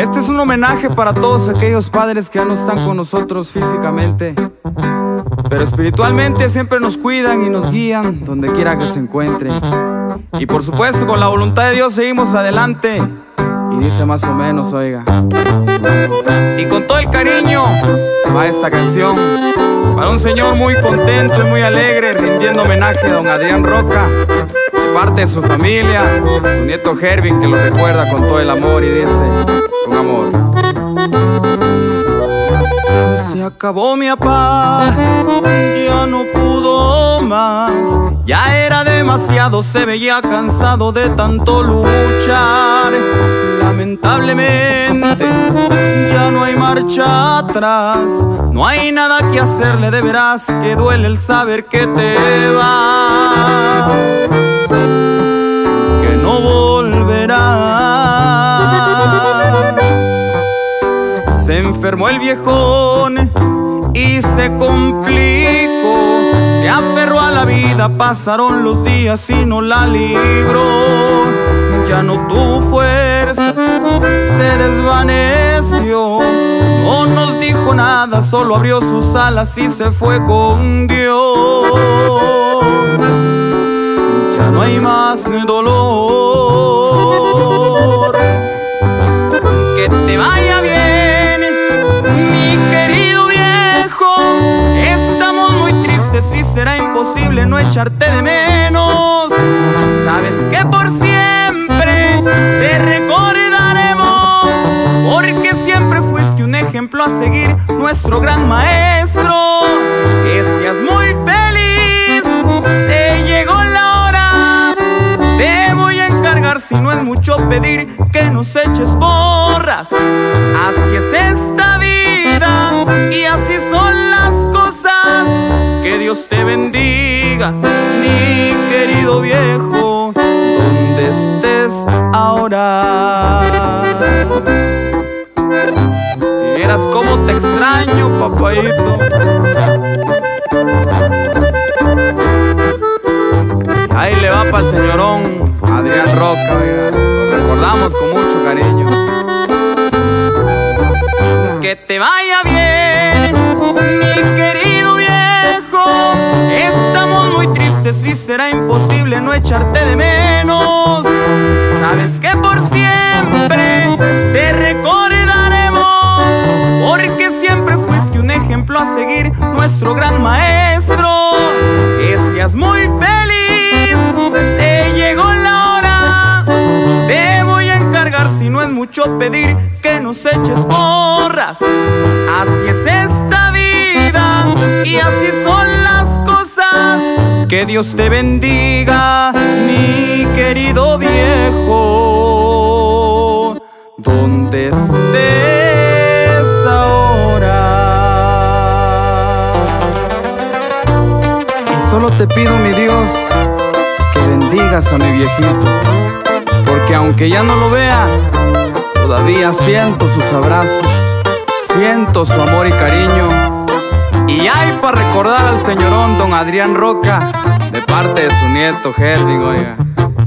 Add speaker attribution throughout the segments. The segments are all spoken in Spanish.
Speaker 1: Este es un homenaje para todos aquellos padres que ya no están con nosotros físicamente, pero espiritualmente siempre nos cuidan y nos guían donde quiera que se encuentren. Y por supuesto, con la voluntad de Dios seguimos adelante. Y dice más o menos, oiga. Y con todo el cariño va esta canción para un señor muy contento y muy alegre, rindiendo homenaje a don Adrián Roca, de parte de su familia, su nieto Hervin, que lo recuerda con todo el amor y dice, con amor: se acabó mi papá, ya no pudo más, ya era demasiado, se veía cansado de tanto luchar. Lamentablemente ya no hay marcha atrás, no hay nada que hacerle, de veras que duele el saber que te vas, que no volverás. Se enfermó el viejón y se complicó, se aferró a la vida, pasaron los días y no la libró. Ya no tuvo fuerzas, se desvaneció, no nos dijo nada, solo abrió sus alas y se fue con Dios. Ya no hay más dolor. Que te vaya bien, mi querido viejo, estamos muy tristes y será imposible no echarte de menos. Sabes que por siempre te recordaremos, porque siempre fuiste un ejemplo a seguir, nuestro gran maestro. Que seas muy feliz, se llegó la hora, te voy a encargar, si no es mucho pedir, que nos eches porras. Así es esta vida y así son las cosas. Que Dios te bendiga, mi querido viejo, donde estés ahora. Si vieras cómo te extraño, papayito. Ahí le va para el señorón Adrián Roca, oiga. Lo recordamos con mucho cariño. Que te vaya bien, mi querido viejo, estamos muy tristes y será imposible no echarte de menos. Sabes que por siempre te recordaremos, porque siempre fuiste un ejemplo a seguir, nuestro gran maestro. Que seas muy feliz, se llegó la hora, te voy a encargar, si no es mucho pedir, que nos eches porras. Así es esta vida y así son las cosas. Que Dios te bendiga, mi querido viejo, donde estés ahora. Y solo te pido, mi Dios, que bendigas a mi viejito, porque aunque ya no lo vea, todavía siento sus abrazos, siento su amor y cariño. Y hay para recordar al señorón don Adrián Roca, de parte de su nieto Hervin, oiga.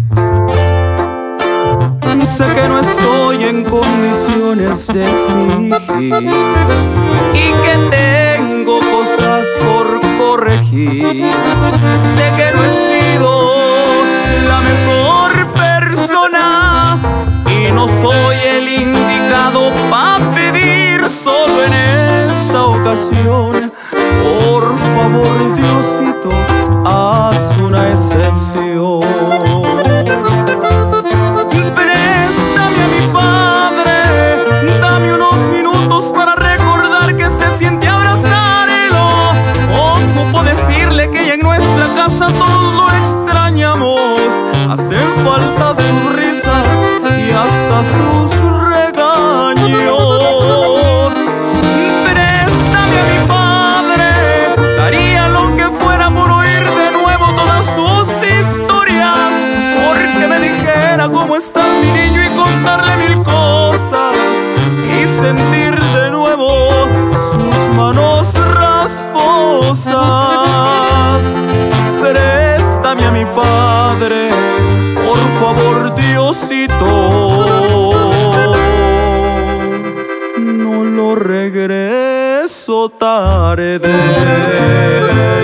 Speaker 1: Sé que no estoy en condiciones de exigir y que tengo cosas por corregir. Sé que no he sido la mejor persona y no soy el indicado para pedir, solo en esta ocasión, por favor, Diosito, haz una excepción. Préstame a mi padre, dame unos minutos para recordar que se siente abrazarlo. Ocupo decirle que ya en nuestra casa todos lo extrañamos. Hacen falta sus risas y hasta sus regaños. Préstame a mi padre, daría lo que fuera por oír de nuevo todas sus historias, porque me dijera cómo está mi niño y contarle mil cosas y sentir de nuevo sus manos rasposas. Préstame a mi padre, por favor, Diosito. no regreso tarde.